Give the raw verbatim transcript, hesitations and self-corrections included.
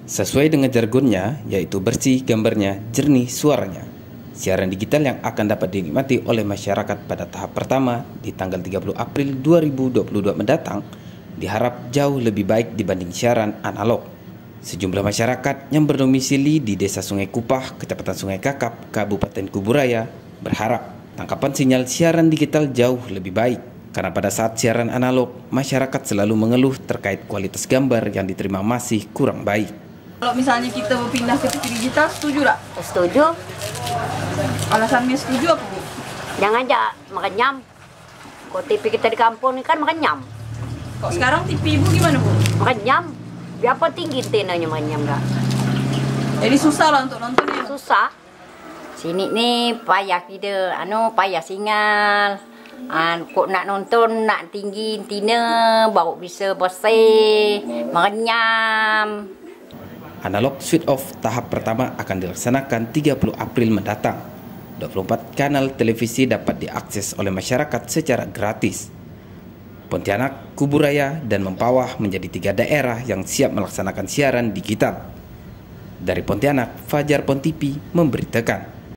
Sesuai dengan jargonnya, yaitu bersih gambarnya, jernih suaranya. Siaran digital yang akan dapat dinikmati oleh masyarakat pada tahap pertama di tanggal tiga puluh April dua ribu dua puluh dua mendatang diharap jauh lebih baik dibanding siaran analog. Sejumlah masyarakat yang berdomisili di Desa Sungai Kupah, Kecamatan Sungai Kakap, Kabupaten Kuburaya berharap tangkapan sinyal siaran digital jauh lebih baik. Karena pada saat siaran analog, masyarakat selalu mengeluh terkait kualitas gambar yang diterima masih kurang baik. Kalau misalnya kita mau pindah ke T V digital, setuju tak? Setuju. Alasannya setuju apa, Bu? Jangan aja makan nyam. Kok T V kita di kampung ini kan makan nyam. Kok sekarang T V Ibu gimana, Bu? Makan nyam. Berapa tinggi tenanya makan nyam enggak? Jadi susah lah untuk nontonnya. Susah. Sini nih payah kita, anu payah sinyal. An kok nak nonton nak tinggi tina baru bisa bersih makan nyam. Analog switch off tahap pertama akan dilaksanakan tiga puluh April mendatang. dua puluh empat kanal televisi dapat diakses oleh masyarakat secara gratis. Pontianak, Kuburaya, dan Mempawah menjadi tiga daerah yang siap melaksanakan siaran digital. Dari Pontianak, Fajar Pontipi memberitakan.